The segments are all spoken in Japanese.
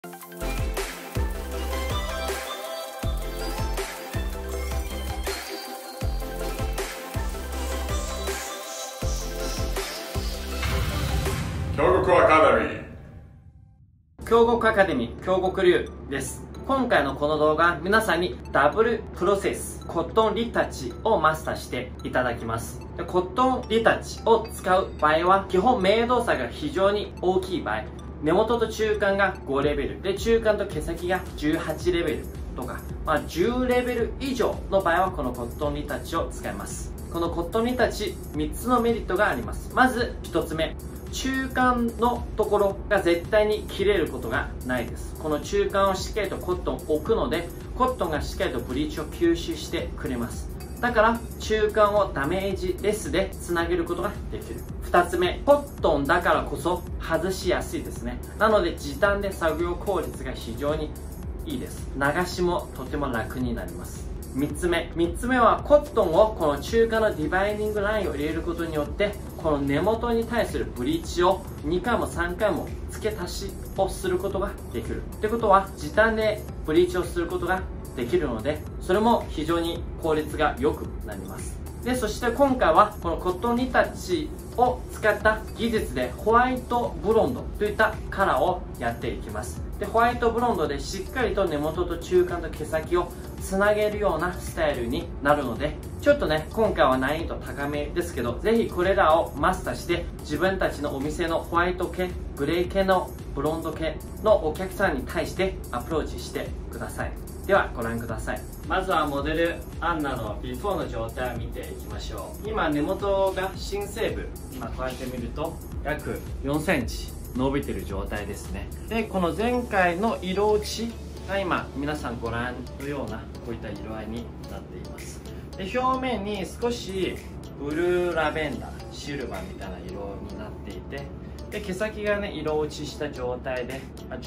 京極アカデミー。 京極アカデミー京極流です。今回のこの動画、皆さんにダブルプロセスコットンリタッチをマスターしていただきます。でコットンリタッチを使う場合は、基本明動作が非常に大きい場合、根元と中間が5レベルで、中間と毛先が18レベルとか、10レベル以上の場合はこのコットンリタッチを使います。このコットンリタッチ3つのメリットがあります。まず1つ目、中間のところが絶対に切れることがないです。この中間をしっかりとコットンを置くので、コットンがしっかりとブリーチを吸収してくれます。だから中間をダメージレスでつなげることができる。2つ目、コットンだからこそ外しやすいですね。なので時短で作業効率が非常にいいです。流しもとても楽になります。3つ目はコットンをこの中間のディバイディングラインを入れることによって、この根元に対するブリーチを2回も3回も付け足しをすることができる。ってことは時短でブリーチをすることができるので、それも非常に効率が良くなります。でそして今回はこのコットンリタッチを使った技術でホワイトブロンドといったカラーをやっていきます。でホワイトブロンドでしっかりと根元と中間と毛先をつなげるようなスタイルになるので、ちょっとね今回は難易度高めですけど、ぜひこれらをマスターして自分たちのお店のホワイト系、グレー系のブロンド系のお客さんに対してアプローチしてください。ではご覧ください。まずはモデルアンナのビフォーの状態を見ていきましょう。今根元が新生部、今こうやって見ると約4センチ伸びてる状態ですね。でこの前回の色落ちが今皆さんご覧のようなこういった色合いになっています。で表面に少しブルーラベンダー、シルバーみたいな色になっていて、で毛先がね色落ちした状態で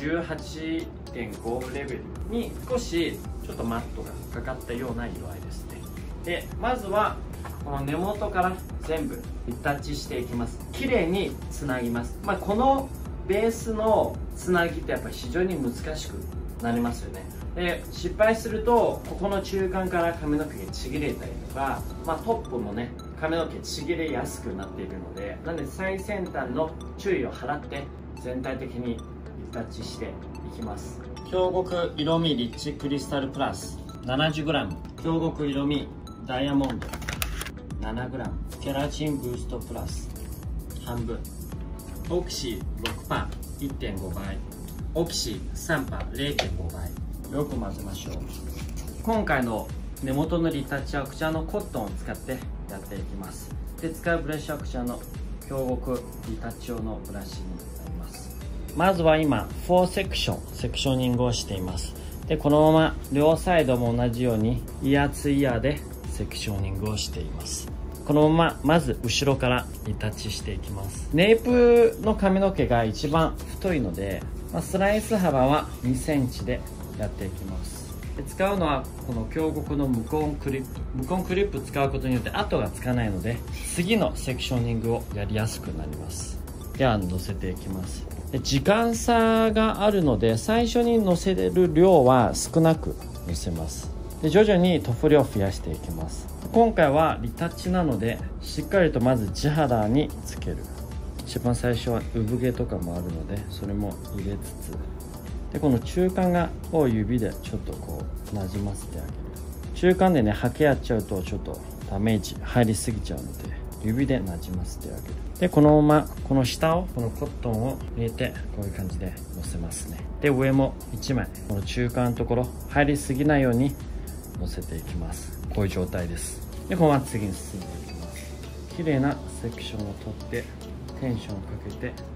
18.5 レベルに少しちょっとマットがかかったような色合いですね。でまずはこの根元から全部リタッチしていきます。綺麗につなぎます。このベースのつなぎってやっぱり非常に難しくなりますよね。で失敗するとここの中間から髪の毛がちぎれたりとか、トップもね髪の毛ちぎれやすくなっているので、なので最先端の注意を払って全体的にリタッチしていきます。京極色味リッチクリスタルプラス 70g、 京極色味ダイヤモンド 7g、 ケラチンブーストプラス半分、オキシ 6%、 1.5 倍、オキシ 3%、 0.5 倍、よく混ぜましょう。今回の根元のリタッチはこちらのコットンを使ってやっていきます。で使うブラシはこちらの京極リタッチ用のブラシになります。まずは今4セクショニングをしています。でこのまま両サイドも同じようにイヤーツイヤーでセクショニングをしています。このまままず後ろからリタッチしていきます。ネイプの髪の毛が一番太いので、スライス幅は2センチでやっていきます。で使うのはこの京極の無根クリップ使うことによって跡がつかないので、次のセクショニングをやりやすくなります。では乗せていきます。で時間差があるので最初に乗せる量は少なく乗せます。で徐々に塗布量を増やしていきます。今回はリタッチなのでしっかりとまず地肌につける。一番最初は産毛とかもあるのでそれも入れつつ、でこの中間を指でちょっとこうなじませてあげる。中間でねハケやっちゃうとちょっとダメージ入りすぎちゃうので指でなじませてあげる。でこのままこの下をこのコットンを入れてこういう感じで乗せますね。で上も1枚この中間のところ入りすぎないように乗せていきます。こういう状態です。でこのまま次に進んでいきます。綺麗なセクションを取ってテンションをかけて止める。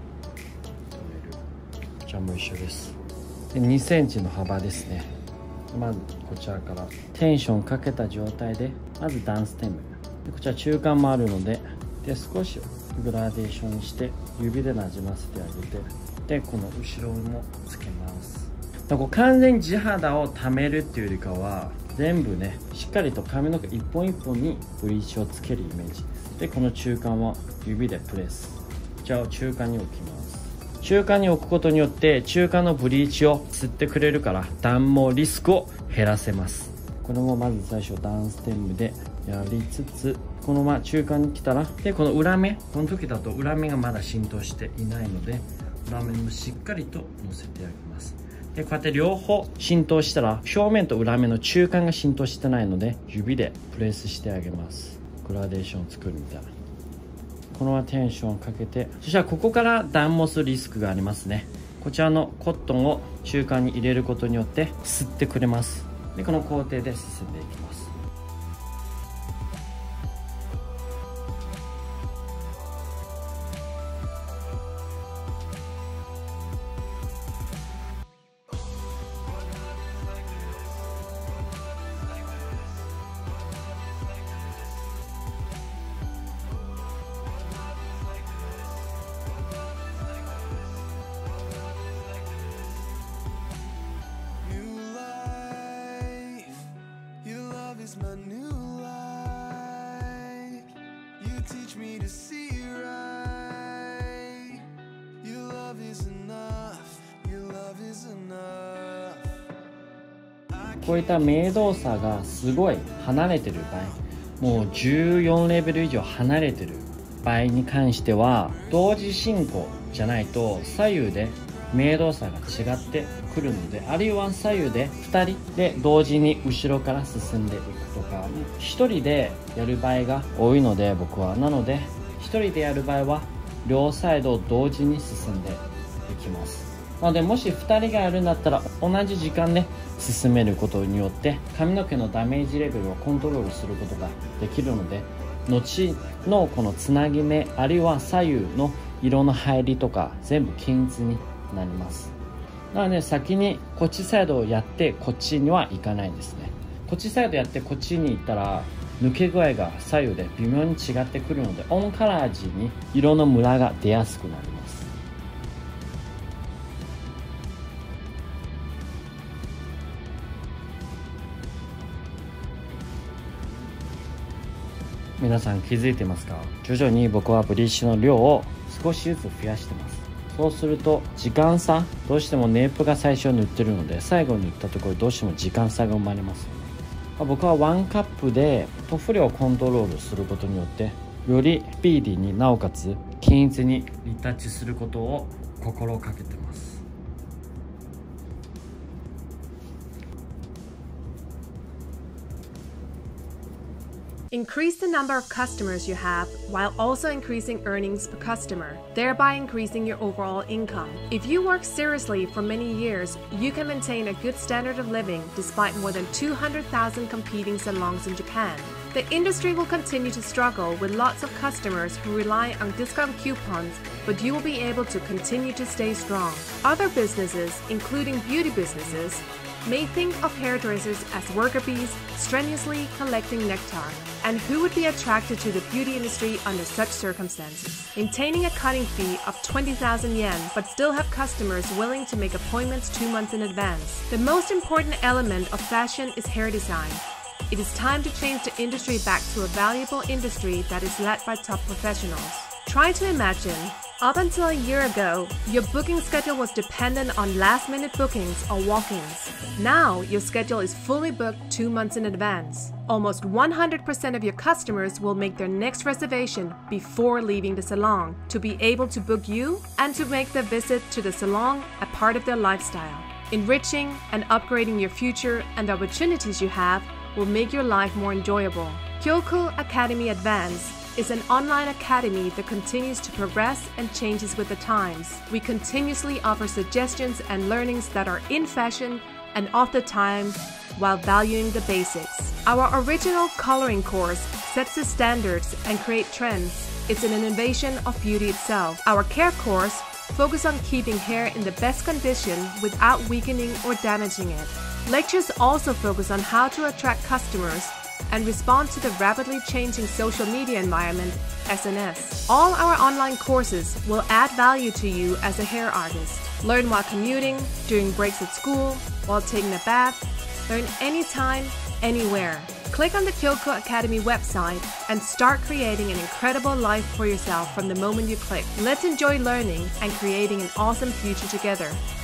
こちらも一緒です。で2センチの幅ですね。まずこちらからテンションかけた状態でまずダンステムで、こちら中間もあるので少しグラデーションにして指でなじませてあげて、でこの後ろもつけます。だから完全に地肌をためるっていうよりかは全部ねしっかりと髪の毛一本一本にブリーチをつけるイメージです。でこの中間は指でプレス、こちらを中間に置きます。 中間に置くことによって中間のブリーチを吸ってくれるから断毛リスクを減らせます。これもまず最初ダウンステムでやりつつ、このまま中間に来たら、でこの裏目、この時だと裏目がまだ浸透していないので裏目にもしっかりと乗せてあげます。でこうやって両方浸透したら表面と裏目の中間が浸透してないので指でプレスしてあげます。グラデーションを作るみたいな。このままテンションをかけて、そしたらここから断毛するリスクがありますね。こちらのコットンを中間に入れることによって吸ってくれます。でこの工程で進んでいきます。 My new life. You teach me to see right. Your love is enough. Your love is enough. こういった明動作がすごい離れてる場合、もう14レベル以上離れてる場合に関しては同時進行じゃないと左右で明動作が違ってくるので、あるいは左右で2人で同時に後ろから進んでいくとか、1人でやる場合が多いので僕は、なので1人でやる場合は両サイドを同時に進んでいきます。なのでもし2人がやるんだったら同じ時間で進めることによって髪の毛のダメージレベルをコントロールすることができるので、後のこのつなぎ目あるいは左右の色の入りとか全部均一になります。なので先にこっちサイドをやってこっちには行かないですね。こっちサイドやってこっちに行ったら抜け具合が左右で微妙に違ってくるので、オンカラー時に色のムラが出やすくなります。皆さん気づいてますか？徐々に僕はブリーチの量を少しずつ増やしてます。そうすると時間差、どうしてもネープが最初塗ってるので最後に塗ったところどうしても時間差が生まれますよね。僕は1カップで塗布量をコントロールすることによってよりスピーディーになおかつ均一にリタッチすることを心がけてます。 Increase the number of customers you have while also increasing earnings per customer, thereby increasing your overall income. If you work seriously for many years, you can maintain a good standard of living despite more than 200,000 competing salons in Japan. The industry will continue to struggle with lots of customers who rely on discount coupons, but you will be able to continue to stay strong. Other businesses, including beauty businesses, may think of hairdressers as worker bees strenuously collecting nectar, and who would be attracted to the beauty industry under such circumstances? Maintaining a cutting fee of 20,000 yen but still have customers willing to make appointments 2 months in advance. The most important element of fashion is hair design. It is time to change the industry back to a valuable industry that is led by top professionals. Try to imagine, up until a year ago, your booking schedule was dependent on last-minute bookings or walk-ins. Now, your schedule is fully booked 2 months in advance. Almost 100% of your customers will make their next reservation before leaving the salon to be able to book you and to make the visit to the salon a part of their lifestyle. Enriching and upgrading your future and the opportunities you have will make your life more enjoyable. Kyoku Academy Advance is an online academy that continues to progress and changes with the times. We continuously offer suggestions and learnings that are in fashion and of the time while valuing the basics. Our original coloring course sets the standards and creates trends. It's an innovation of beauty itself. Our care course focuses on keeping hair in the best condition without weakening or damaging it. Lectures also focus on how to attract customers and respond to the rapidly changing social media environment, SNS. All our online courses will add value to you as a hair artist. Learn while commuting, during breaks at school, while taking a bath. Learn anytime, anywhere. Click on the Kyoko Academy website and start creating an incredible life for yourself from the moment you click. Let's enjoy learning and creating an awesome future together.